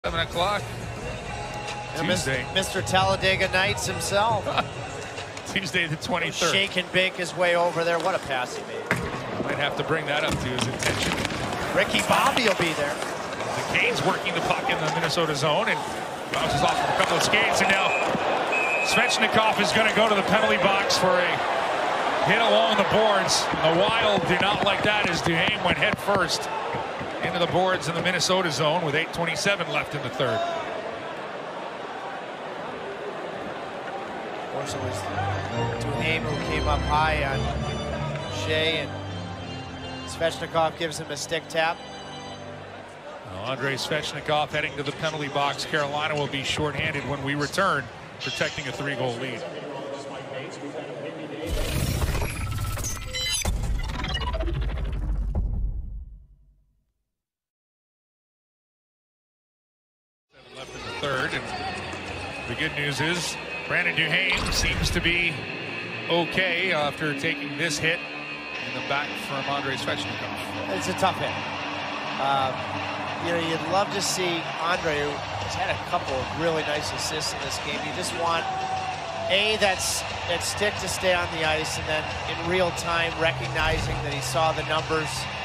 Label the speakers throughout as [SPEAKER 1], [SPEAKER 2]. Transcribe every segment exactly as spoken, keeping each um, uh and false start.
[SPEAKER 1] Seven o'clock. Tuesday.
[SPEAKER 2] Mister Talladega Nights himself.
[SPEAKER 1] Tuesday the twenty-third.
[SPEAKER 2] Shake and bake his way over there. What a pass he made.
[SPEAKER 1] Might have to bring that up to his attention.
[SPEAKER 2] Ricky Bobby will be there.
[SPEAKER 1] The Canes working the puck in the Minnesota zone and bounces off of a couple of skates, and now Svechnikov is going to go to the penalty box for a hit along the boards. The Wild do not like that as Duhaime went head first into the boards in the Minnesota zone with eight twenty-seven left in the third.
[SPEAKER 2] Of course, it was Duhaime who came up high on Shea, and Svechnikov gives him a stick tap.
[SPEAKER 1] Now, Andrei Svechnikov heading to the penalty box. Carolina will be shorthanded when we return, protecting a three-goal lead. Left in the third, and the good news is Brandon Duhaime seems to be okay after taking this hit in the back from Andrei Svechnikov.
[SPEAKER 2] It's a tough hit. Uh, you know, you'd love to see Andrei, who has had a couple of really nice assists in this game. You just want a that's that stick to stay on the ice, and then in real time recognizing that he saw the numbers.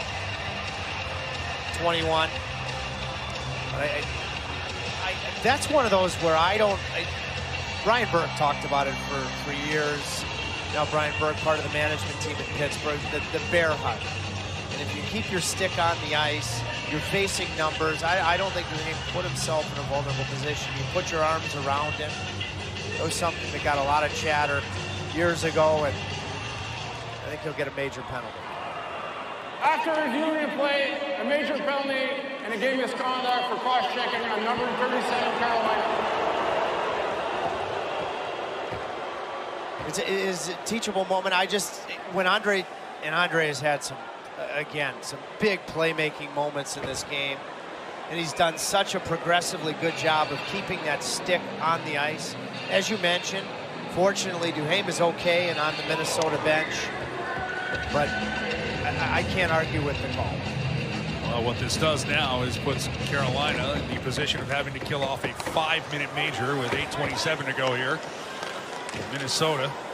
[SPEAKER 2] twenty-one. But I, I, I, that's one of those where I don't. I, Brian Burke talked about it for, for years. Now Brian Burke, part of the management team in Pittsburgh, the, the bear hug. And if you keep your stick on the ice, you're facing numbers. I, I don't think Duhaime put himself in a vulnerable position. You put your arms around him. It was something that got a lot of chatter years ago, and I think he'll get a major penalty.
[SPEAKER 3] After reviewing the play, a major penalty and a game misconduct for cross-checking on number thirty-seven Carolina.
[SPEAKER 2] It's a, it is a teachable moment. I just, when Andrei, and Andrei has had some, uh, again, some big playmaking moments in this game, and he's done such a progressively good job of keeping that stick on the ice. As you mentioned, fortunately, Duhaime is okay and on the Minnesota bench, but I, I can't argue with the call.
[SPEAKER 1] Well, what this does now is puts Carolina in the position of having to kill off a five-minute major with eight twenty-seven to go here. Minnesota